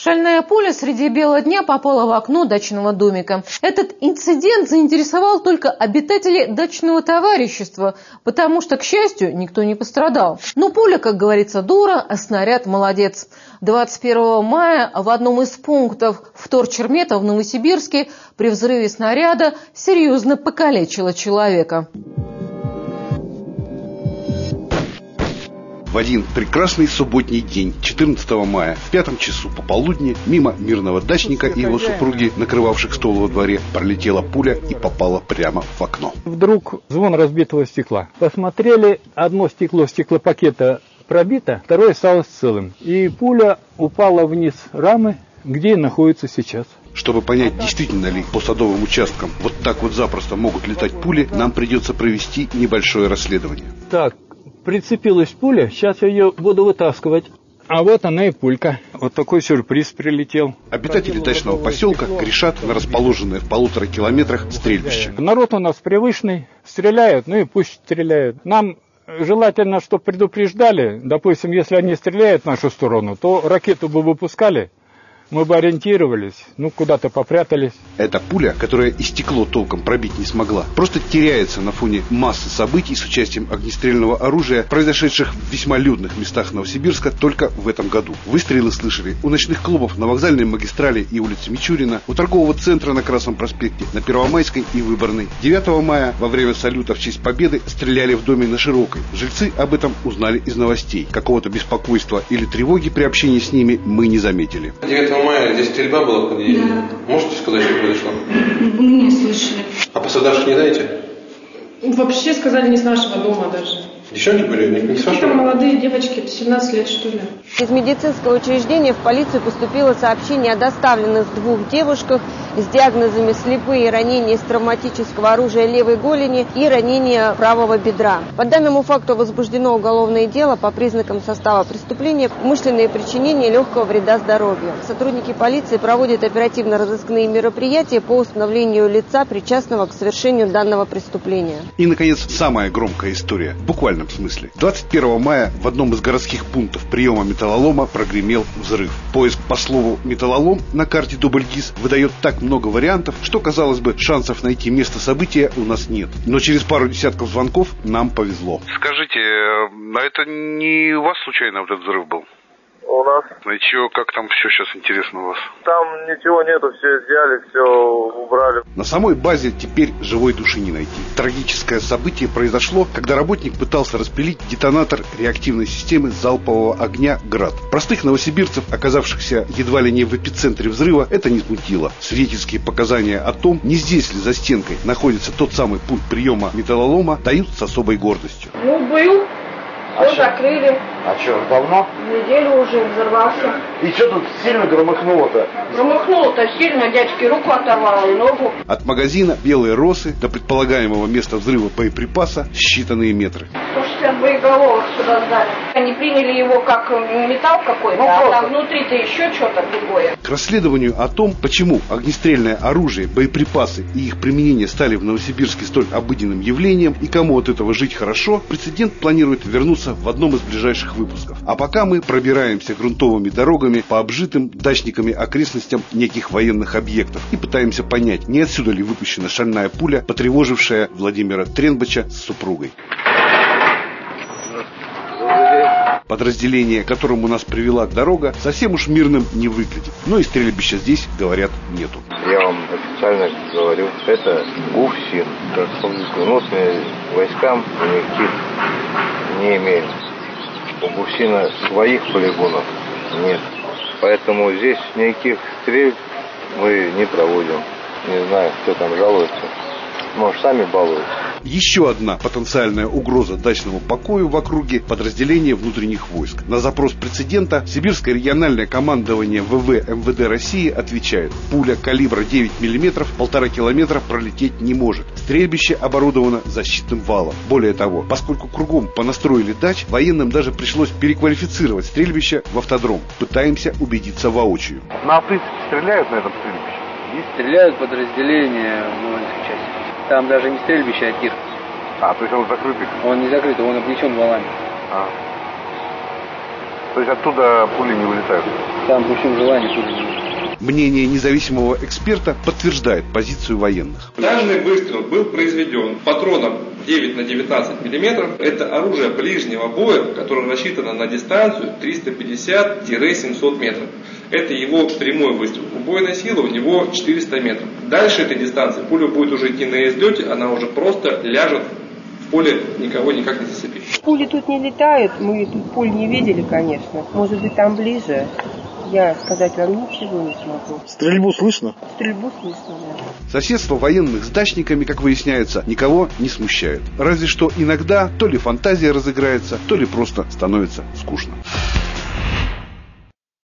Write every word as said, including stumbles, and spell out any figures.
Шальная пуля среди бела дня попала в окно дачного домика. Этот инцидент заинтересовал только обитателей дачного товарищества, потому что, к счастью, никто не пострадал. Но пуля, как говорится, дура, а снаряд молодец. двадцать первого мая в одном из пунктов вторчермета в Новосибирске при взрыве снаряда серьезно покалечила человека. В один прекрасный субботний день, четырнадцатого мая, в пятом часу пополудни, мимо мирного дачника и его супруги, накрывавших стол во дворе, пролетела пуля и попала прямо в окно. Вдруг звон разбитого стекла. Посмотрели, одно стекло стеклопакета пробито, второе осталось целым. И пуля упала вниз рамы, где и находится сейчас. Чтобы понять, действительно ли по садовым участкам вот так вот запросто могут летать пули, нам придется провести небольшое расследование. Так, прицепилась пуля, сейчас я ее буду вытаскивать. А вот она и пулька. Вот такой сюрприз прилетел. Обитатели дачного поселка грешат на расположенное в полутора километрах стрельбище. Народ у нас привычный, стреляют, ну и пусть стреляют. Нам желательно, чтобы предупреждали. Допустим, если они стреляют в нашу сторону, то ракету бы выпускали. Мы бы ориентировались, ну, куда-то попрятались. Эта пуля, которая и стекло толком пробить не смогла, просто теряется на фоне массы событий с участием огнестрельного оружия, произошедших в весьма людных местах Новосибирска только в этом году. Выстрелы слышали у ночных клубов на Вокзальной магистрали и улице Мичурина, у торгового центра на Красном проспекте, на Первомайской и Выборной. девятого мая во время салюта в честь Победы стреляли в доме на Широкой. Жильцы об этом узнали из новостей. Какого-то беспокойства или тревоги при общении с ними мы не заметили. девятого мая здесь стрельба была в подъезде? Да. Можете сказать, что произошло? Мы не слышали. А пострадавших не знаете? Вообще сказали, не с нашего дома даже. Девчонки были? Не, не с Какие-то вашего? молодые девочки, семнадцать лет что ли. Из медицинского учреждения в полицию поступило сообщение о доставленных двух девушках с диагнозами слепые ранения из травматического оружия левой голени и ранения правого бедра. По данному факту возбуждено уголовное дело по признакам состава преступления умышленное причинение легкого вреда здоровью. Сотрудники полиции проводят оперативно-розыскные мероприятия по установлению лица, причастного к совершению данного преступления. И, наконец, самая громкая история, в буквальном смысле. двадцать первого мая в одном из городских пунктов приема металлолома прогремел взрыв. Поиск по слову «металлолом» на карте Дубльгиз выдает так много вариантов, что, казалось бы, шансов найти место события у нас нет. Но через пару десятков звонков нам повезло. Скажите, а это не у вас случайно вот этот взрыв был? У нас. И чего, как там все сейчас интересно у вас? Там ничего нету, все изъяли, все убрали. На самой базе теперь живой души не найти. Трагическое событие произошло, когда работник пытался распилить детонатор реактивной системы залпового огня «Град». Простых новосибирцев, оказавшихся едва ли не в эпицентре взрыва, это не смутило. Свидетельские показания о том, не здесь ли за стенкой находится тот самый пункт приема металлолома, дают с особой гордостью. Ну, был. Все А закрыли. А что, давно? Неделю уже взорвался. И что тут сильно громыхнуло-то? Громыхнуло-то сильно, дядьке руку оторвало и ногу. От магазина «Белые росы» до предполагаемого места взрыва боеприпаса считанные метры. сто шестьдесят боеголовок сюда сдали. Они приняли его как металл какой-то, ну, а там внутри-то еще что-то другое. К расследованию о том, почему огнестрельное оружие, боеприпасы и их применение стали в Новосибирске столь обыденным явлением и кому от этого жить хорошо, прецедент планирует вернуться в одном из ближайших выпусков. А пока мы пробираемся грунтовыми дорогами по обжитым дачниками окрестностям неких военных объектов и пытаемся понять, не отсюда ли выпущена шальная пуля, потревожившая Владимира Тренбача с супругой. Подразделение, к которому нас привела дорога, совсем уж мирным не выглядит. Но и стрельбища здесь, говорят, нету. Я вам официально говорю, это ГУФСИН. Краснофлотные войскам никаких не имеем. У ГУФСИНа своих полигонов нет. Поэтому здесь никаких стрельб мы не проводим. Не знаю, кто там жалуется. Может, сами балуются. Еще одна потенциальная угроза дачному покою в округе – подразделение внутренних войск. На запрос прецедента Сибирское региональное командование ВВ МВД России отвечает: пуля калибра девять миллиметров полтора километра пролететь не может. Стрельбище оборудовано защитным валом. Более того, поскольку кругом понастроили дач, военным даже пришлось переквалифицировать стрельбище в автодром. Пытаемся убедиться воочию. На принципе стреляют на этом стрельбище? Здесь стреляют подразделения в воинской части. Там даже не стрельбище, а тир. А, то есть он закрытый? Он не закрытый, он облечен валами. А. То есть оттуда пули не вылетают? Там при всем желании пули не вылетают. Мнение независимого эксперта подтверждает позицию военных. Данный выстрел был произведен патроном девять на девятнадцать миллиметров. Это оружие ближнего боя, которое рассчитано на дистанцию триста пятьдесят - семьсот метров. Это его прямой выстрел. Убойная сила у него четыреста метров. Дальше этой дистанции пуля будет уже идти на излете, она уже просто ляжет в поле, никого никак не зацепит. Пули тут не летают, мы тут пуль не видели, конечно. Может быть, там ближе. Я сказать вам ничего не смогу. Стрельбу слышно? Стрельбу слышно, да. Соседство военных с дачниками, как выясняется, никого не смущает. Разве что иногда то ли фантазия разыграется, то ли просто становится скучно.